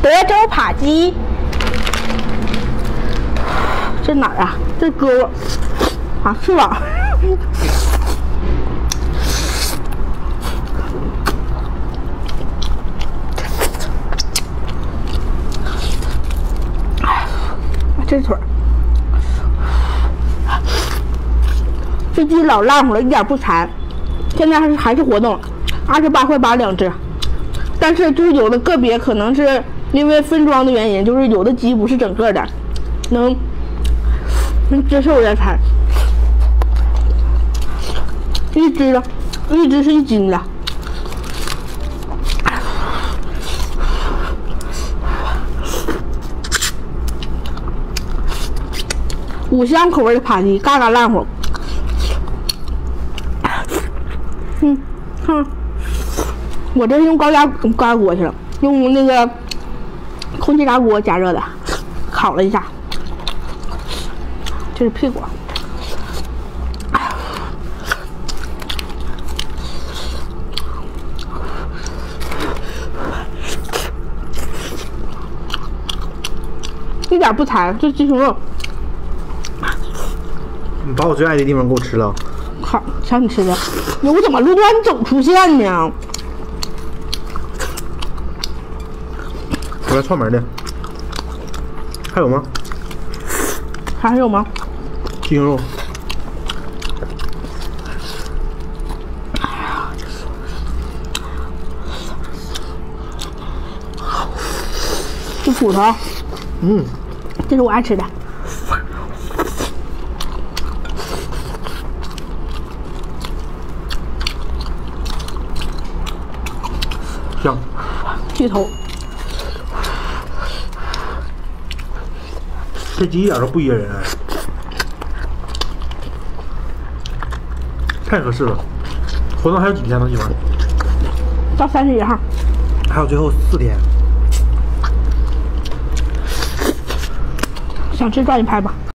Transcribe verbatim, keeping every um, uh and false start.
德州扒鸡，这哪儿啊？这胳膊啊，翅膀。这腿儿，这鸡老烂乎了，一点不柴。现在还是还是活动，二十八块八两只。但是就是有的个别可能是因为分装的原因，就是有的鸡不是整个的，能能接受点柴。一只的，一只是一斤的。五香口味的扒鸡，嘎嘎烂乎。嗯，哼，我这是用高压高锅去了，用那个空气炸锅加热的，烤了一下。这是屁股。一点不柴，这鸡胸肉。 你把我最爱的地方给我吃了。 好，想你吃的，我怎么路段总出现呢？ 我来串门的。还有吗？ 还有吗？ 鸡胸肉。 这骨头。 嗯。 这是我爱吃的。 香， 鸡头， 这鸡一点都不噎人，太合适了。活动还有几天呢，媳妇儿？ 到三十一号， 还有最后四天。 想吃抓紧拍吧。